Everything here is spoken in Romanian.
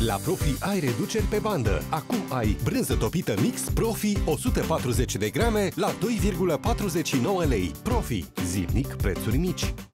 La Profi ai reduceri pe bandă. Acum ai brânză topită mix Profi 140 de grame la 2,49 lei. Profi. Zilnic prețuri mici.